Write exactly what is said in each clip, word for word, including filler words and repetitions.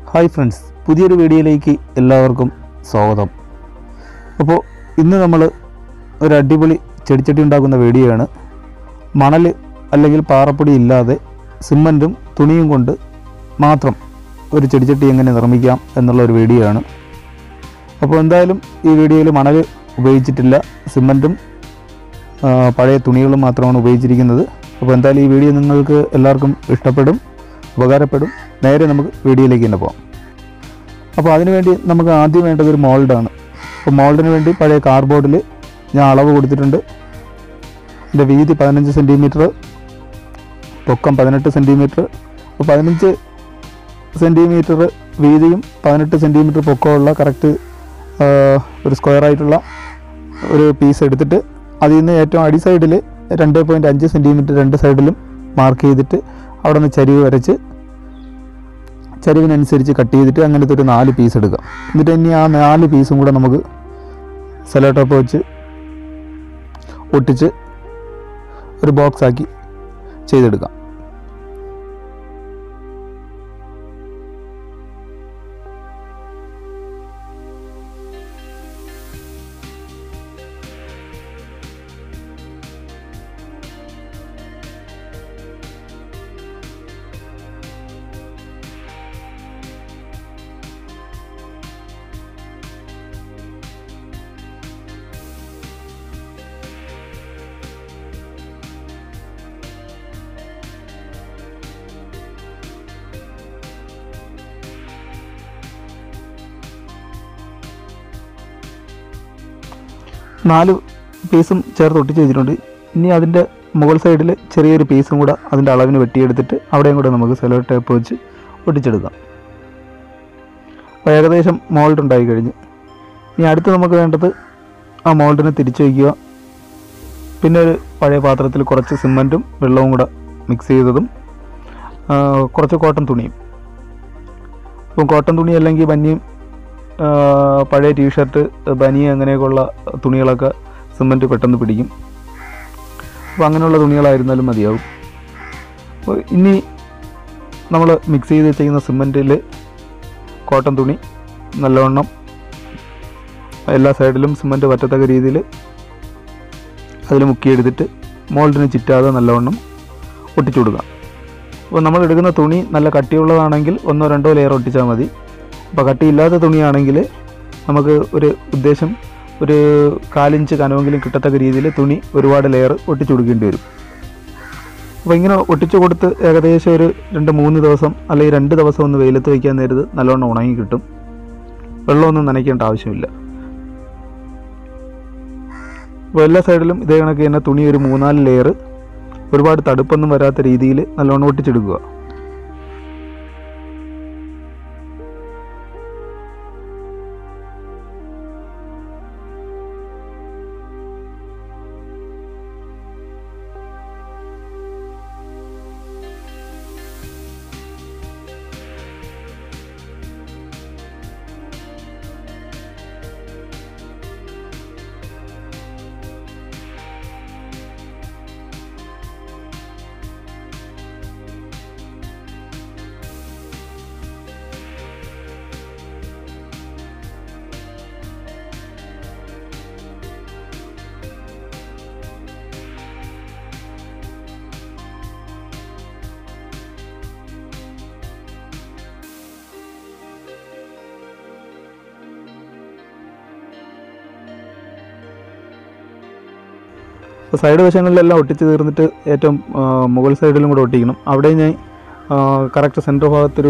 Hi friends, പുതിയൊരു വീഡിയോയിലേക്ക് എല്ലാവർക്കും സ്വാഗതം. അപ്പോൾ ഇന്ന് നമ്മൾ ഒരു അടിപൊളി ചെടിച്ചട്ടി ഉണ്ടാക്കുന്ന വീഡിയോ ആണ്. മണൽ അല്ലെങ്കിൽ പാറപ്പൊടി ഇല്ലാതെ സിമൻറ്റും തുണിയും കൊണ്ട് മാത്രം ഒരു ചെടിച്ചട്ടി എങ്ങനെ നിർമ്മിക്കാം എന്നുള്ള ഒരു വീഡിയോ ആണ്. അപ്പോൾ എന്തായാലും ഈ വീഡിയോയിൽ മണൽ ഉപയോഗിച്ചിട്ടില്ല, സിമൻറ്റും പഴയ തുണികളും മാത്രമാണ് ഉപയോഗിച്ചിരിക്കുന്നത്. അപ്പോൾ എന്തായാലും ഈ വീഡിയോ നിങ്ങൾക്ക് എല്ലാവർക്കും ഇഷ്ടപ്പെടും, ഉപകാരപ്പെടും. നേരെ നമുക്ക് വീഡിയോയിലേക്ക് തന്നെ പോകാം. അപ്പോൾ അതിനുവേണ്ടി നമുക്ക് ആദ്യം വേണ്ടത് ഒരു മോൾഡാണ്. അപ്പോൾ മോൾഡിന് വേണ്ടി പഴയ കാർഡ്ബോർഡിൽ ഞാൻ അളവ് കൊടുത്തിട്ടുണ്ട്. ഇതിൻ്റെ വീതി പതിനഞ്ച് സെൻറ്റിമീറ്റർ, പൊക്കം പതിനെട്ട് സെൻറ്റിമീറ്റർ. അപ്പോൾ പതിനഞ്ച് സെൻറ്റിമീറ്റർ വീതിയും പതിനെട്ട് സെൻറ്റിമീറ്റർ പൊക്കമുള്ള കറക്റ്റ് ഒരു സ്ക്വയറായിട്ടുള്ള ഒരു പീസ് എടുത്തിട്ട് അതിൽ നിന്ന് ഏറ്റവും അടി സൈഡിൽ രണ്ട് പോയിൻറ്റ് അഞ്ച് സെൻറ്റിമീറ്റർ രണ്ട് സൈഡിലും മാർക്ക് ചെയ്തിട്ട് അവിടെ നിന്ന് ചരിവ് വരച്ച് ചരിവിനനുസരിച്ച് കട്ട് ചെയ്തിട്ട് അങ്ങനത്തെ ഒരു നാല് പീസ് എടുക്കാം. എന്നിട്ട് ഇനി ആ നാല് പീസും കൂടെ നമുക്ക് സെല്ലോ ടോപ്പ് വെച്ച് ഒട്ടിച്ച് ഒരു ബോക്സ് ആക്കി ചെയ്തെടുക്കാം. നാല് പീസും ചേർത്ത് ഒട്ടിച്ച് വെച്ചിട്ടുണ്ട്. ഇനി അതിൻ്റെ മുകൾ സൈഡിൽ ചെറിയൊരു പീസും കൂടെ അതിൻ്റെ അളവിന് വെട്ടിയെടുത്തിട്ട് അവിടെയും കൂടെ നമുക്ക് സെല്ലോ ടേപ്പ് വെച്ച് ഒട്ടിച്ചെടുക്കാം. അപ്പോൾ ഏകദേശം മോൾഡ് ഉണ്ടായി കഴിഞ്ഞ് ഇനി അടുത്ത് നമുക്ക് വേണ്ടത് ആ മോൾഡിനെ തിരിച്ചു വയ്ക്കുക. പിന്നെ ഒരു പഴയ പാത്രത്തിൽ കുറച്ച് സിമൻറ്റും വെള്ളവും കൂടെ മിക്സ് ചെയ്തതും കുറച്ച് കോട്ടൺ തുണിയും. അപ്പം കോട്ടൺ തുണി അല്ലെങ്കിൽ ബനിയും പഴയ ടീഷർട്ട്, ബനി അങ്ങനെയൊക്കെയുള്ള തുണികളൊക്കെ സിമൻറ്റ് പെട്ടെന്ന് പിടിക്കും. അപ്പോൾ അങ്ങനെയുള്ള തുണികളായിരുന്നാലും മതിയാവും. അപ്പോൾ ഇനി നമ്മൾ മിക്സ് ചെയ്ത് വെച്ചിരിക്കുന്ന സിമൻറ്റിൽ കോട്ടൺ തുണി നല്ലവണ്ണം എല്ലാ സൈഡിലും സിമൻറ്റ് പറ്റത്തക്ക രീതിയിൽ അതിൽ മുക്കിയെടുത്തിട്ട് മോൾഡിന് ചുറ്റാതെ നല്ലവണ്ണം ഒട്ടിച്ചു കൊടുക്കാം. അപ്പോൾ നമ്മൾ എടുക്കുന്ന തുണി നല്ല കട്ടിയുള്ളതാണെങ്കിൽ ഒന്നോ രണ്ടോ ലെയർ ഒട്ടിച്ചാൽ മതി. അപ്പോൾ കട്ടിയില്ലാത്ത തുണിയാണെങ്കിൽ നമുക്ക് ഒരു ഉദ്ദേശം ഒരു കാലിഞ്ച് കനമെങ്കിലും കിട്ടത്തക്ക രീതിയിൽ തുണി ഒരുപാട് ലെയർ ഒട്ടിച്ചു കൊടുക്കേണ്ടി വരും. അപ്പോൾ ഇങ്ങനെ ഒട്ടിച്ചു കൊടുത്ത് ഏകദേശം ഒരു രണ്ട് മൂന്ന് ദിവസം അല്ലെങ്കിൽ രണ്ട് ദിവസം ഒന്ന് വെയിലത്ത് വയ്ക്കാൻ നേരത്ത് നല്ലോണം ഉണങ്ങി കിട്ടും. വെള്ളമൊന്നും നനയ്ക്കേണ്ട ആവശ്യമില്ല. അപ്പോൾ എല്ലാ സൈഡിലും ഇതേ കണക്ക് തന്നെ തുണി ഒരു മൂന്നാല് ലെയർ ഒരുപാട് തടുപ്പൊന്നും വരാത്ത രീതിയിൽ നല്ലോണം ഒട്ടിച്ചെടുക്കുക. അപ്പോൾ സൈഡ് വശങ്ങളിലെല്ലാം ഒട്ടിച്ച് തീർന്നിട്ട് ഏറ്റവും മുകൾ സൈഡിലും കൂടെ ഒട്ടിക്കണം. അവിടെ ഞാൻ കറക്റ്റ് സെൻറ്റർ ഭാഗത്തൊരു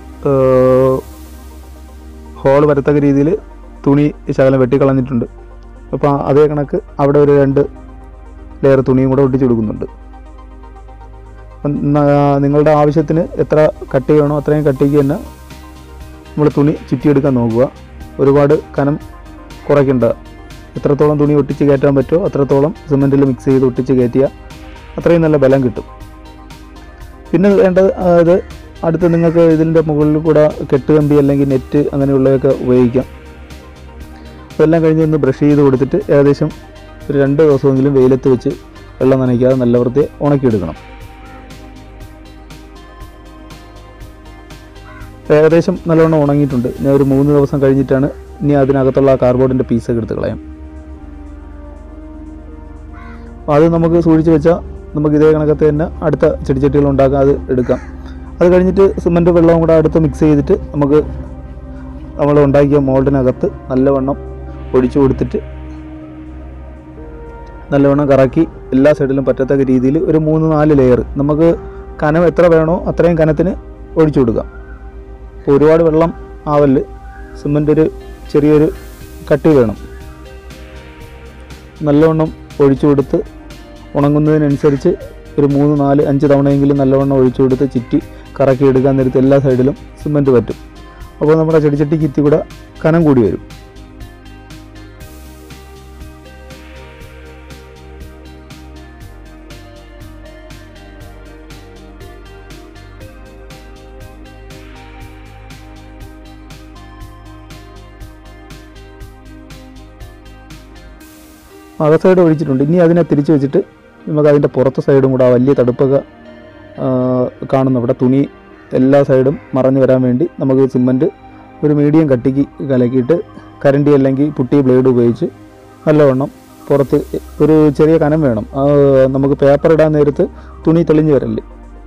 ഹോൾ വരത്തക്ക രീതിയിൽ തുണി ശകലം വെട്ടിക്കളഞ്ഞിട്ടുണ്ട്. അപ്പോൾ അതേ കണക്ക് അവിടെ ഒരു രണ്ട് ലെയർ തുണിയും കൂടെ ഒട്ടിച്ച് കൊടുക്കുന്നുണ്ട്. അപ്പം നിങ്ങളുടെ ആവശ്യത്തിന് എത്ര കട്ടി വേണോ അത്രയും കട്ടിക്ക് തന്നെ നമ്മൾ തുണി ചുറ്റിയെടുക്കാൻ നോക്കുക. ഒരുപാട് കനം കുറയ്ക്കേണ്ട. എത്രത്തോളം തുണി ഒട്ടിച്ച് കയറ്റാൻ പറ്റുമോ അത്രത്തോളം സിമൻറ്റിൽ മിക്സ് ചെയ്ത് ഒട്ടിച്ച് കയറ്റിയാൽ അത്രയും നല്ല ബലം കിട്ടും. പിന്നെ വേണ്ടത് അത് അടുത്ത് നിങ്ങൾക്ക് ഇതിൻ്റെ മുകളിൽ കൂടെ കെട്ടുകമ്പി അല്ലെങ്കിൽ നെറ്റ് അങ്ങനെയുള്ളതൊക്കെ ഉപയോഗിക്കാം. അതെല്ലാം കഴിഞ്ഞ് ഒന്ന് ബ്രഷ് ചെയ്ത് കൊടുത്തിട്ട് ഏകദേശം ഒരു രണ്ട് ദിവസമെങ്കിലും വെയിലത്ത് വെച്ച് വെള്ളം നനയ്ക്കാതെ നല്ല വൃത്തി ഉണക്കിയെടുക്കണം. ഏകദേശം നല്ലവണ്ണം ഉണങ്ങിയിട്ടുണ്ട്. ഞാൻ ഒരു മൂന്ന് ദിവസം കഴിഞ്ഞിട്ടാണ് ഇനി അതിനകത്തുള്ള ആ കാർഡ്ബോർഡിൻ്റെ പീസൊക്കെ എടുത്ത് കളയാം. അപ്പോൾ അത് നമുക്ക് സൂക്ഷിച്ച് വെച്ചാൽ നമുക്ക് ഇതേ കണക്കത്തെ തന്നെ അടുത്ത ചെടിച്ചട്ടികൾ ഉണ്ടാക്കാം, അത് എടുക്കാം. അത് കഴിഞ്ഞിട്ട് സിമൻറ്റ് വെള്ളവും കൂടെ അടുത്ത് മിക്സ് ചെയ്തിട്ട് നമുക്ക് നമ്മൾ ഉണ്ടാക്കിയ മോൾഡിനകത്ത് നല്ലവണ്ണം ഒഴിച്ചു കൊടുത്തിട്ട് നല്ലവണ്ണം കറക്കി എല്ലാ സൈഡിലും പറ്റത്തക്ക രീതിയിൽ ഒരു മൂന്ന് നാല് ലെയർ നമുക്ക് കനം എത്ര വേണോ അത്രയും കനത്തിന് ഒഴിച്ചു കൊടുക്കാം. അപ്പോൾ ഒരുപാട് വെള്ളം ആവല്, സിമൻ്റ് ഒരു ചെറിയൊരു കട്ടി വേണം. നല്ലവണ്ണം ഒഴിച്ചു കൊടുത്ത് ഉണങ്ങുന്നതിനനുസരിച്ച് ഒരു മൂന്ന് നാല് അഞ്ച് തവണയെങ്കിലും നല്ലവണ്ണം ഒഴിച്ചു കൊടുത്ത് ചുറ്റി കറക്കി എടുക്കാൻ നേരത്ത് എല്ലാ സൈഡിലും സിമൻറ്റ് പറ്റും. അപ്പോൾ നമ്മുടെ ചെടിച്ചട്ടിക്ക് ഇത്തി കൂടെ കനം കൂടി വരും. അക സൈഡ് ഒഴിച്ചിട്ടുണ്ട്. ഇനി അതിനെ തിരിച്ച് വെച്ചിട്ട് നമുക്ക് അതിൻ്റെ പുറത്തെ സൈഡും കൂടെ ആ വലിയ തടുപ്പൊക്കെ കാണുന്ന ഇവിടെ തുണി എല്ലാ സൈഡും മറഞ്ഞു വരാൻ വേണ്ടി നമുക്ക് സിമൻറ്റ് ഒരു മീഡിയം കട്ടിക്ക് കലക്കിയിട്ട് കരണ്ടി അല്ലെങ്കിൽ പുട്ടി ബ്ലേഡ് ഉപയോഗിച്ച് നല്ലവണ്ണം പുറത്ത് ഒരു ചെറിയ കനം വേണം. നമുക്ക് പേപ്പർ ഇടാൻ നേരത്ത് തുണി തെളിഞ്ഞു വരല്ലേ,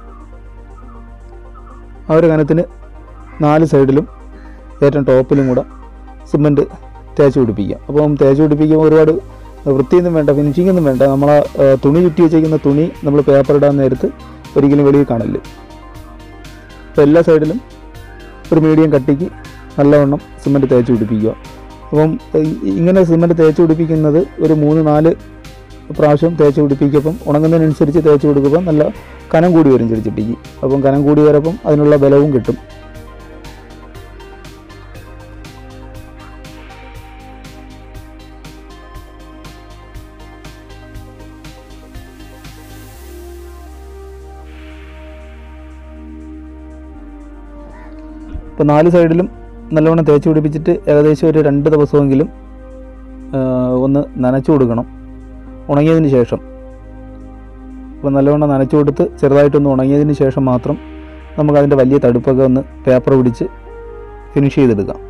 ആ ഒരു കനത്തിന് നാല് സൈഡിലും ഏറ്റവും ടോപ്പിലും കൂടെ സിമൻറ്റ് തേച്ച് പിടിപ്പിക്കാം. അപ്പം തേച്ച് പിടിപ്പിക്കുമ്പോൾ ഒരുപാട് വൃത്തിയൊന്നും വേണ്ട, ഫിനിഷിംഗ് ഒന്നും വേണ്ട. നമ്മളെ തുണി ചുറ്റി വെച്ചിരിക്കുന്ന തുണി നമ്മൾ പേപ്പർ ഇടാൻ നേരത്ത് ഒരിക്കലും വെളിയിൽ കാണില്ല. അപ്പോൾ എല്ലാ സൈഡിലും ഒരു മീഡിയം കട്ടിക്ക് നല്ലവണ്ണം സിമൻറ്റ് തേച്ച് പിടിപ്പിക്കുക. അപ്പം ഇങ്ങനെ സിമൻറ്റ് തേച്ച് പിടിപ്പിക്കുന്നത് ഒരു മൂന്ന് നാല് പ്രാവശ്യം തേച്ച് പിടിപ്പിക്കുമ്പം ഉണങ്ങുന്നതിനനുസരിച്ച് തേച്ച് കൊടുക്കുമ്പോൾ നല്ല കനം കൂടി വരും ചെടിച്ചട്ടിക്ക്. അപ്പം കനം കൂടി വരുമ്പം അതിനുള്ള ബലവും കിട്ടും. ഇപ്പോൾ നാല് സൈഡിലും നല്ലവണ്ണം തേച്ച് പിടിപ്പിച്ചിട്ട് ഏകദേശം ഒരു രണ്ട് ദിവസമെങ്കിലും ഒന്ന് നനച്ചു കൊടുക്കണം ഉണങ്ങിയതിന് ശേഷം. അപ്പോൾ നല്ലവണ്ണം നനച്ചു കൊടുത്ത് ചെറുതായിട്ടൊന്ന് ഉണങ്ങിയതിന് ശേഷം മാത്രം നമുക്കതിൻ്റെ വലിയ തടുപ്പൊക്കെ ഒന്ന് പേപ്പർ പിടിച്ച് ഫിനിഷ് ചെയ്തെടുക്കാം.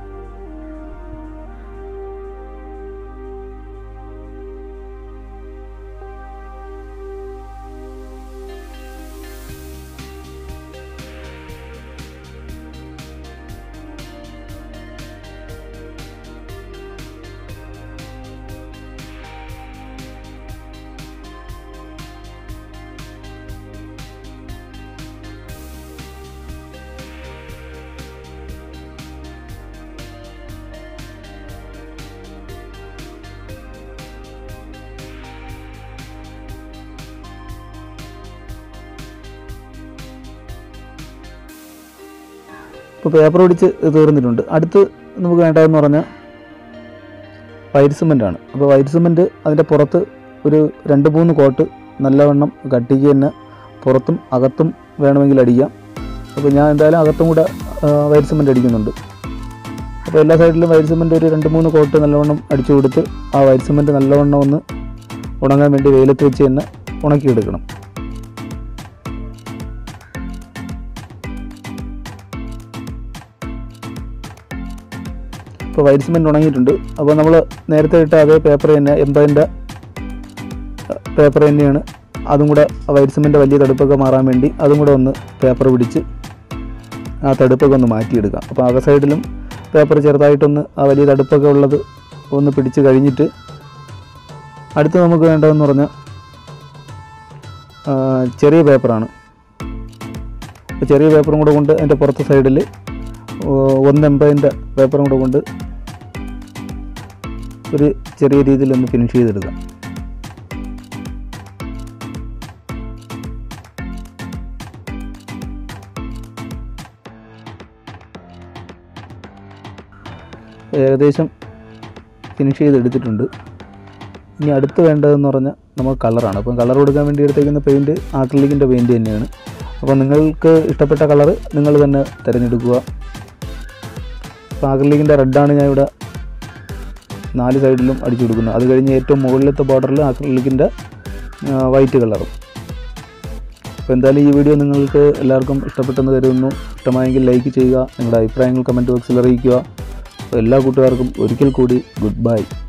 ഇപ്പോൾ പേപ്പർ പിടിച്ച് തീർന്നിട്ടുണ്ട്. അടുത്ത് നമുക്ക് വേണ്ടതെന്ന് പറഞ്ഞാൽ വൈറ്റ് സിമൻ്റാണ്. അപ്പോൾ വൈറ്റ് സിമൻറ്റ് അതിൻ്റെ പുറത്ത് ഒരു രണ്ട് മൂന്ന് കോട്ട് നല്ലവണ്ണം കട്ടിക്ക് തന്നെ പുറത്തും അകത്തും വേണമെങ്കിൽ അടിക്കാം. അപ്പോൾ ഞാൻ എന്തായാലും അകത്തും കൂടെ വൈറ്റ് സിമൻറ്റ് അടിക്കുന്നുണ്ട്. അപ്പോൾ എല്ലാ സൈഡിലും വൈറ്റ് സിമൻറ്റ് ഒരു രണ്ട് മൂന്ന് കോട്ട് നല്ലവണ്ണം അടിച്ചു കൊടുത്ത് ആ വൈറ്റ് സിമൻറ്റ് നല്ലവണ്ണം ഒന്ന് ഉണങ്ങാൻ വേണ്ടി വെയിലത്ത് വെച്ച് തന്നെ ഉണക്കിയെടുക്കണം. ഇപ്പോൾ വൈറ്റ് സിമൻറ്റ് ഉണങ്ങിയിട്ടുണ്ട്. അപ്പോൾ നമ്മൾ നേരത്തെ ഇട്ട അതേ പേപ്പർ തന്നെ എൺപതിൻ്റെ പേപ്പർ തന്നെയാണ്. അതും കൂടെ വൈറ്റ് സിമൻറ്റ് വലിയ തടുപ്പൊക്കെ മാറാൻ വേണ്ടി അതും കൂടെ ഒന്ന് പേപ്പർ പിടിച്ച് ആ തടുപ്പൊക്കെ ഒന്ന് മാറ്റിയെടുക്കാം. അപ്പോൾ അക സൈഡിലും പേപ്പർ ചെറുതായിട്ടൊന്ന് ആ വലിയ തടുപ്പൊക്കെ ഉള്ളത് ഒന്ന് പിടിച്ച് കഴിഞ്ഞിട്ട് അടുത്ത് നമുക്ക് വേണ്ടതെന്ന് പറഞ്ഞാൽ ചെറിയ പേപ്പറാണ്. അപ്പോൾ ചെറിയ പേപ്പറും കൂടെ കൊണ്ട് അതിൻ്റെ പുറത്തെ സൈഡിൽ ഒന്ന് എൺപതിൻ്റെ പേപ്പറും കൂടെ കൊണ്ട് ഒരു ചെറിയ രീതിയിൽ ഒന്ന് ഫിനിഷ് ചെയ്തെടുക്കാം. ഏകദേശം ഫിനിഷ് ചെയ്തെടുത്തിട്ടുണ്ട്. ഇനി അടുത്ത് വേണ്ടതെന്ന് പറഞ്ഞാൽ നമുക്ക് കളറാണ്. അപ്പം കളർ കൊടുക്കാൻ വേണ്ടി എടുത്തേക്കുന്ന പെയിൻറ്റ് ആക്രിലിക്കിൻ്റെ പെയിൻറ്റ് തന്നെയാണ്. അപ്പോൾ നിങ്ങൾക്ക് ഇഷ്ടപ്പെട്ട കളർ നിങ്ങൾ തന്നെ തിരഞ്ഞെടുക്കുക. അപ്പോൾ ആക്രിലിക്കിൻ്റെ റെഡാണ് ഞാൻ ഇവിടെ നാല് സൈഡിലും അടിച്ചു കൊടുക്കുന്നത്. അത് കഴിഞ്ഞ് ഏറ്റവും മുകളിലത്തെ ബോർഡറിൽ ആക്രിലിക്കിൻ്റെ വൈറ്റ് കളറും. അപ്പോൾ എന്തായാലും ഈ വീഡിയോ നിങ്ങൾക്ക് എല്ലാവർക്കും ഇഷ്ടപ്പെട്ടെന്ന് കരുതുന്നു. ഇഷ്ടമായെങ്കിൽ ലൈക്ക് ചെയ്യുക, നിങ്ങളുടെ അഭിപ്രായങ്ങൾ കമൻറ്റ് ബോക്സിൽ അറിയിക്കുക. അപ്പോൾ എല്ലാ കൂട്ടുകാർക്കും ഒരിക്കൽ കൂടി ഗുഡ് ബൈ.